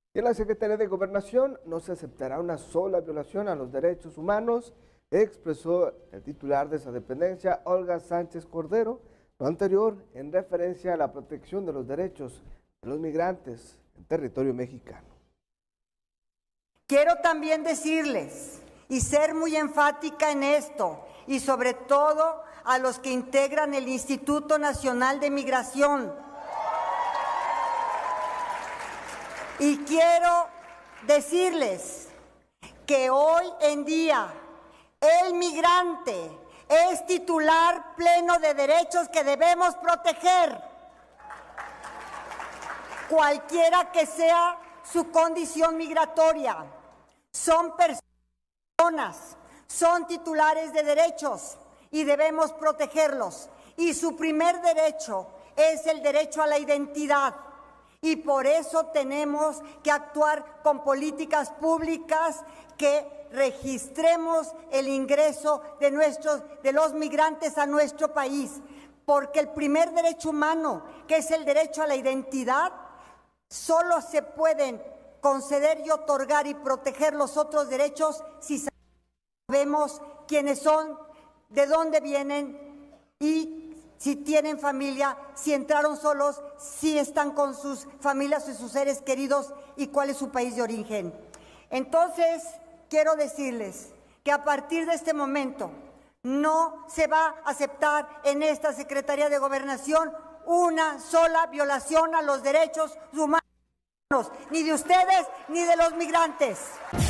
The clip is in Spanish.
Y en la Secretaría de Gobernación no se aceptará una sola violación a los derechos humanos, expresó el titular de esa dependencia, Olga Sánchez Cordero, lo anterior en referencia a la protección de los derechos de los migrantes en territorio mexicano. Quiero también decirles y ser muy enfática en esto, y sobre todo a los que integran el Instituto Nacional de Migración. Y quiero decirles que hoy en día el migrante es titular pleno de derechos que debemos proteger, cualquiera que sea su condición migratoria. Son personas, son titulares de derechos y debemos protegerlos. Y su primer derecho es el derecho a la identidad. Y por eso tenemos que actuar con políticas públicas que registremos el ingreso de los migrantes a nuestro país, porque el primer derecho humano, que es el derecho a la identidad, solo se pueden conceder y otorgar y proteger los otros derechos si sabemos quiénes son, de dónde vienen y si tienen familia, si entraron solos, si están con sus familias y sus seres queridos y cuál es su país de origen. Entonces, quiero decirles que a partir de este momento no se va a aceptar en esta Secretaría de Gobernación una sola violación a los derechos humanos, ni de ustedes ni de los migrantes.